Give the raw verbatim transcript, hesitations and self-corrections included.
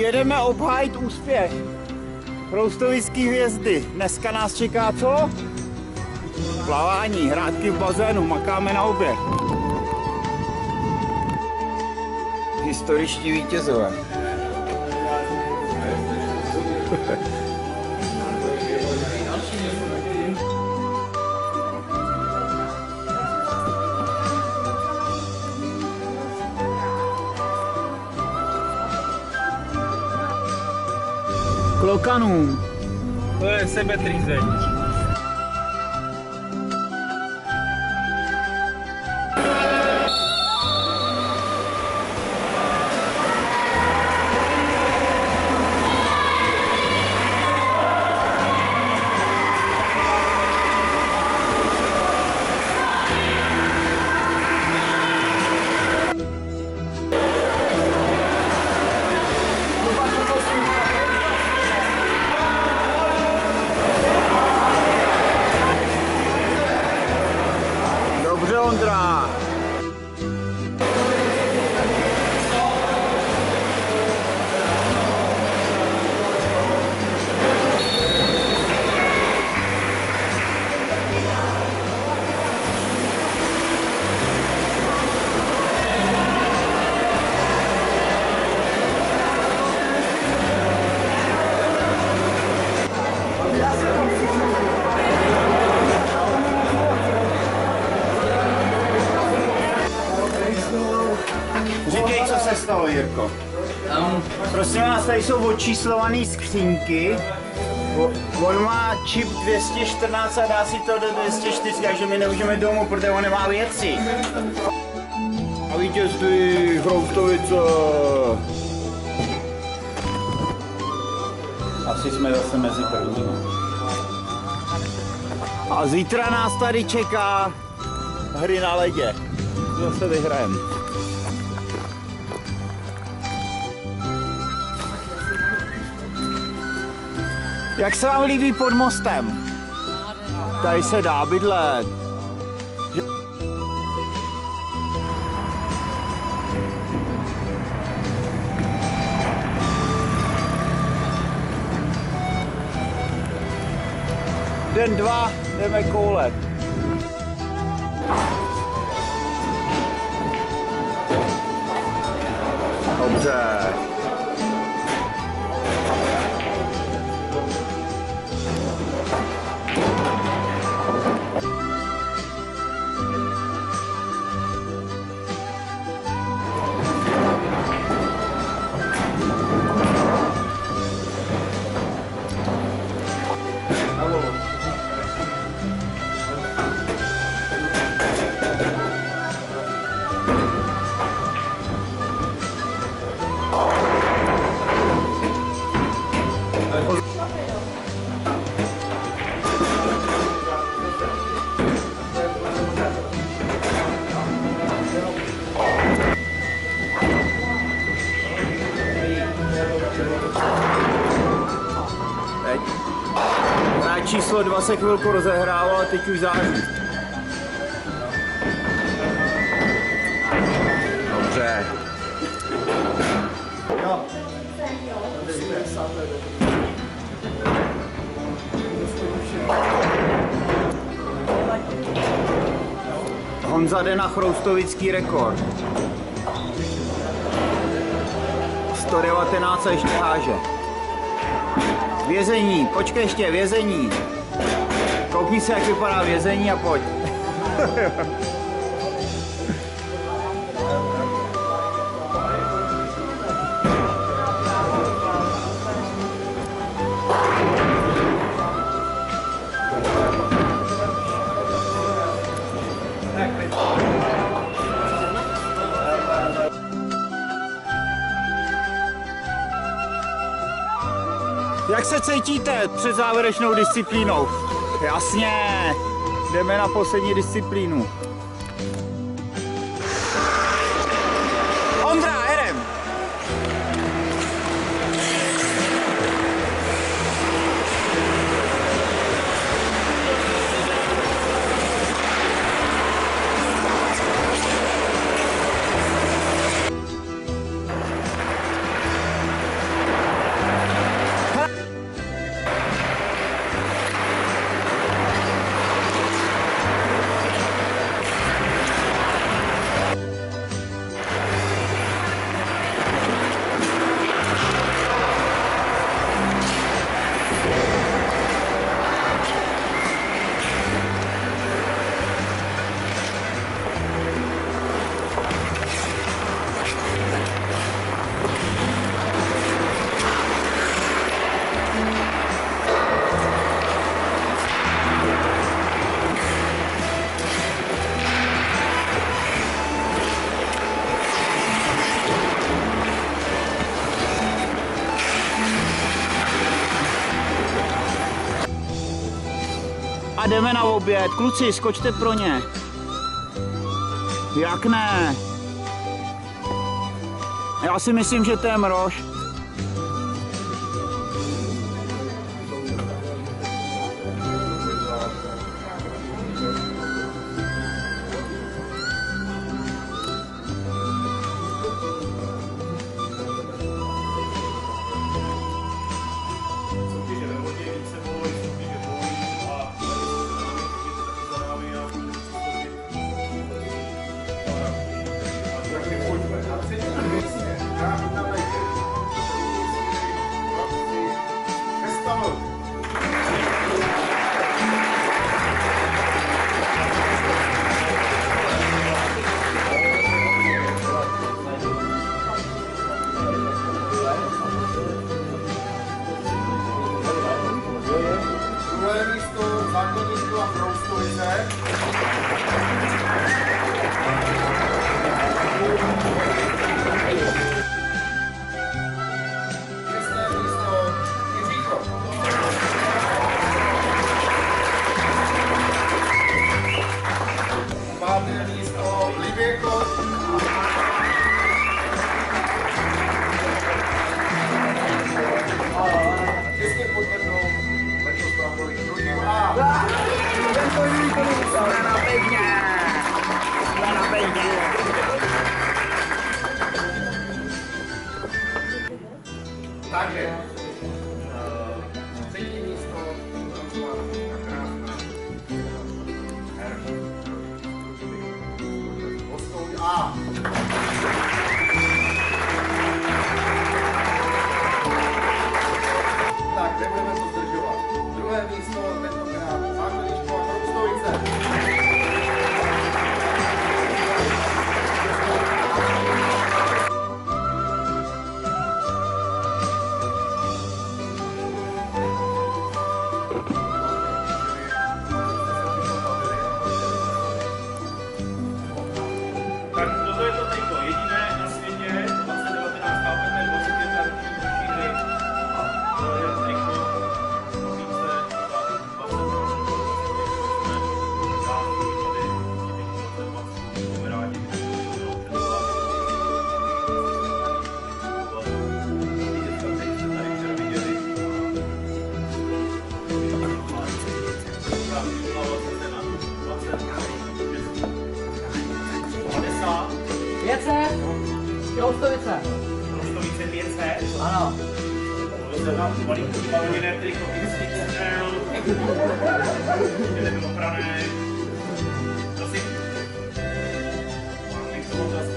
Jedeme obhájit úspěch Chroustovické hvězdy. Dneska nás čeká co? Plavání, hrátky v bazénu, makáme na oběd. Historičtí vítězové. Klokanům. To je sebetrýzeň. Dobře, Ondra. Říkej, co se stalo, Jirko. Um. Prosím vás, tady jsou odčíslované skřínky. O, on má čip dvě stě čtrnáct a dá si to do dvě stě čtyři, takže my nemůžeme domů, protože on nemá věci. A vítězství Chroustovice. Asi jsme zase mezi prvními. A zítra nás tady čeká hry na ledě. Zase vyhrajeme. Jak se vám líbí pod mostem? Tady se dá bydlet. Den dva jdeme koulet. Dobře. Teď. Hráč číslo dva se chvilku rozehrával a teď už září. Dobře. Jo. Honza jde na chroustovický rekord. sto devatenáct se ještě háže. Vězení, počkej ještě, vězení. Koukni se, jak vypadá vězení a pojď. Jak se cítíte před závěrečnou disciplínou? Jasně, jdeme na poslední disciplínu. Ondra, jedem! a jdeme na oběd. Kluci, skočte pro ně. Jak ne? Já si myslím, že to je mrož. Druhé místo základníků a Proustovice. Šesté místo Jiříko. Páté místo Liběko. Těsně pod Brnou. Jsme na pevně! Jsme na pevně! Takže, třetí místo, krásná. Postoj A. Tak, nebudeme to zdržovat. Druhé místo, tentokrát základní škola Proustovice. Tak toto je to triko, jediné na světě, dvacet devatenáct, chápete, dvacet pět roční naší hry. To je triko, více, dvacet pět set? Proustovice. Proustovice pět set? Ano. To je tam balíku bavlněné triko iks iks el. Je nebylo oprané. Prosím. Mám k tomu zase